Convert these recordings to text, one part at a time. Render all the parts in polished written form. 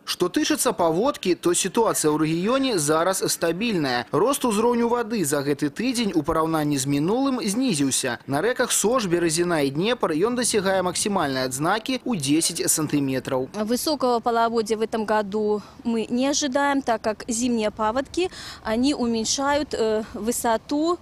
Что тычыцца паводкі, то ситуация ў рэгіёне зараз стабільная. Рост узроўню воды за гэты тыдзень у параўнанні з мінулым знізіўся. На рэках Сош, Березіна і Днепр ён дасягае максимальной адзнакі ў 10 сантиметров. Высокого половодья в этом году мы не ожидаем, так как зимние паводки, они уменьшают высоту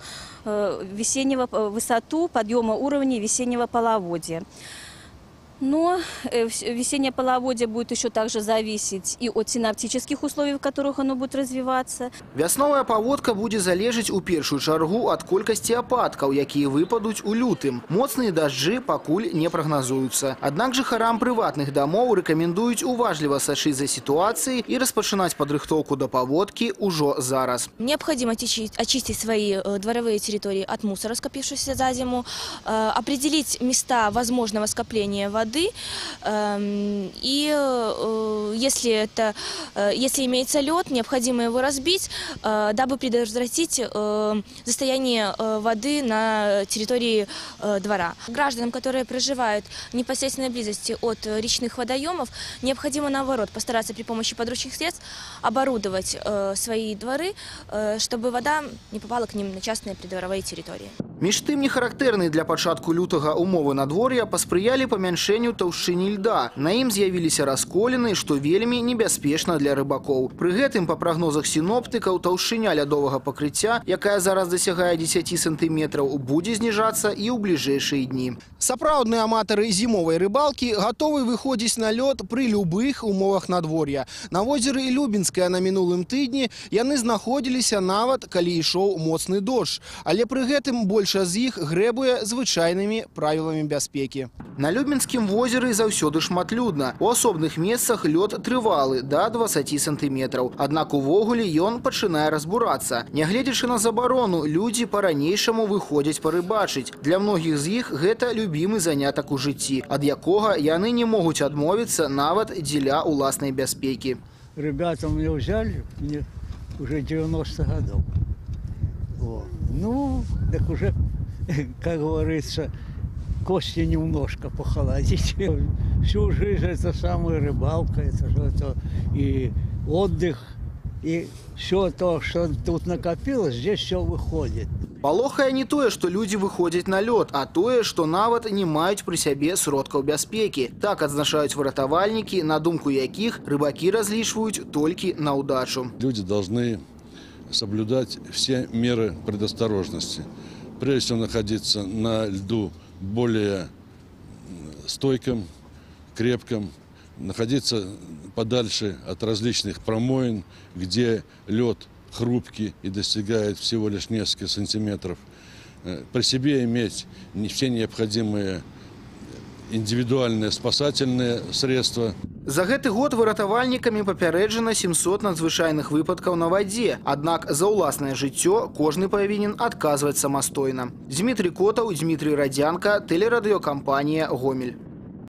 подъема уровня весеннего половодья. Но весеннее половодье будет еще также зависеть и от синаптических условий, в которых оно будет развиваться. Вясновая паводка будет залежаць у першую чаргу ад колькасці ападкаў, якія выпадуць у лютым. Моцныя дажджы пакуль не прагназуюцца. Аднак жыхарам прыватных домоў рэкамендуюць уважліва сачыць за ситуацией и распачынаць падрыхтоўку да паводкі ўжо зараз. Необходимо очистить свои дворовые территории от мусора, скопившегося за зиму, определить места возможного скопления воды. И если имеется лед, необходимо его разбить, дабы предотвратить состояние воды на территории двора. Гражданам, которые проживают в непосредственной близости от речных водоемов, необходимо, наоборот, постараться при помощи подручных средств оборудовать свои дворы, чтобы вода не попала к ним на частные придворовые территории. Між тым, не характэрныя для пачатку лютага умовы надвор'я паспрыялі памяншэнню таўшчыні льда. На ім з'явіліся расколіны, што вельмі небяспечна для рыбакоў. Пры гэтым, па прагнозах сіноптыкаў, таўшчыня лядовага пакрыцця, якая зараз дасягае 10 сантиметраў, будзе зніжацца і ў бліжэйшыя дні. Сапраўдныя аматары зімовай рыбалкі гатовы выходзіць на лёд пры любых умовах надвор'я. На возеры Любінскае на мінулым тыдні яны знаходзіліся нават, калі ішоў моцны дождж. Але пры гэтым больш з іх грэбуе звычайнымі правіламі бяспекі. На Любінскім возеры заўсёды шматлюдна. У асобных месцах лёд трывалы да 20 сантиметраў. Аднак увогуле ён пачынае разбурацца. Нягледзячы на забарону, людзі па-ранейшаму выходзяць парыбачыць. Для многіх з іх гэта любімы занятак у жыцці, ад якога яны не могуць адмовіцца нават дзеля уласнай бяспекі. Ребята меня взяли, мне уже 90 годов. Ну, так уже, как говорится, кости немножко похолодить. Всю жизнь это самая рыбалка, это и отдых, и все то, что тут накопилось, здесь все выходит. Палохае не тое, што людзі выходзяць на лёд, а тое, што нават не маюць пры сябе сродкаў бяспекі. Так адзначаюць выратавальнікі, на думку якіх рыбакі разлічваюць толькі на удачу. Люди должны соблюдать все меры предосторожности. Прежде всего находиться на льду более стойком, крепком, находиться подальше от различных промоин, где лед хрупкий и достигает всего лишь несколько сантиметров. При себе иметь все необходимые индивидуальные спасательные средства. За гэты год выратавальнікамі папярэджана 700 надзвычайных выпадкаў на вадзе. Аднак за ўласнае жыццё кожны павінен адказваць самастойна. Дмітрий Котаў, Дмітрий Радзянка, тэлерадыёкампанія «Гомель».